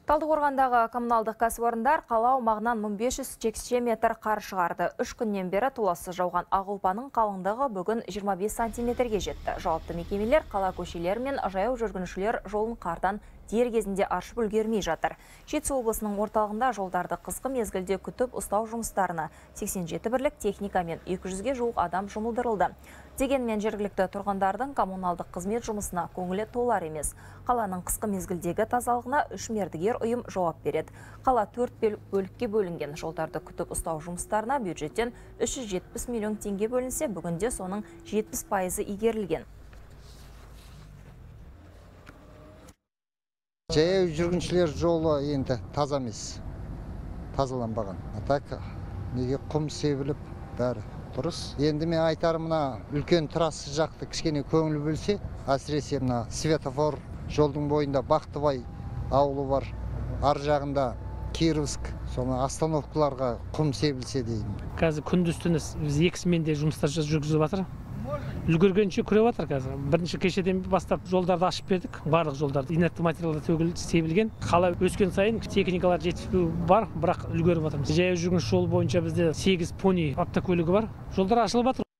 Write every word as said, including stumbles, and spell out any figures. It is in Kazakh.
Талдықорғандағы коммуналдық кәсіпорындар қала аумағынан мың бес жүз текше метр қар шығарды. Үш күннен бері толассыз жауған ақ ұлпаның қалыңдығы бүгін жиырма бес сантиметрге жетті. Жауапты мекемелер қала көшелері мен жаяу жүргіншілер жолын қардан дер кезінде аршып үлгермей жатыр. Жетісу облысының орталығында жолдарды қысқы мезгілде күтіп ұстау жұмыстарына сексен жеті бірлік техника мен екі жүзге жуық адам жұмылдырылды. Дегенмен жергілікті тұрғындардың коммуналдық қызмет жұмысына көңілі толар емес. Қаланың қысқы мезгілдегі тазалығына үш мердігер ұйым жауап береді. Қала төрт бөлікке бөлінген. Жолдарды күтіп ұстау жұмыстарына бюджеттен үш жүз жетпіс миллион теңге бөлінсе, бүгінде соның жетпіс пайызы игерілген. Жаяу жүргіншілер жолы енді таза емес, тазаланбаған. Так, неге құм себіліп, бәрі дұрыс. Енді мен айтарым, мына үлкен трасса жақты кішкене көңіл бөлсе, әсіресе мына светофор жолдың бойында Бақтыбай ауылы бар, ар жағында Кировск, соны остановкаларға құм себілсе деймін. Қазір күндіз-түні біз екі сменде жұмыстар жүргізіп жатыр. Үлгергенше күреп жатыр қазір. Бірінші кешеден бастап жолдарды ашып бердік. Барлық жолдарды инертті материалдар төгіліп себілген. Қала өскен сайын техникалар жетіспеу бар, бірақ үлгеріп жатырмыз. Жаяу жүргінші жол бойынша бізде сегіз пони автокөлігі бар. Жолдар ашылып жатыр.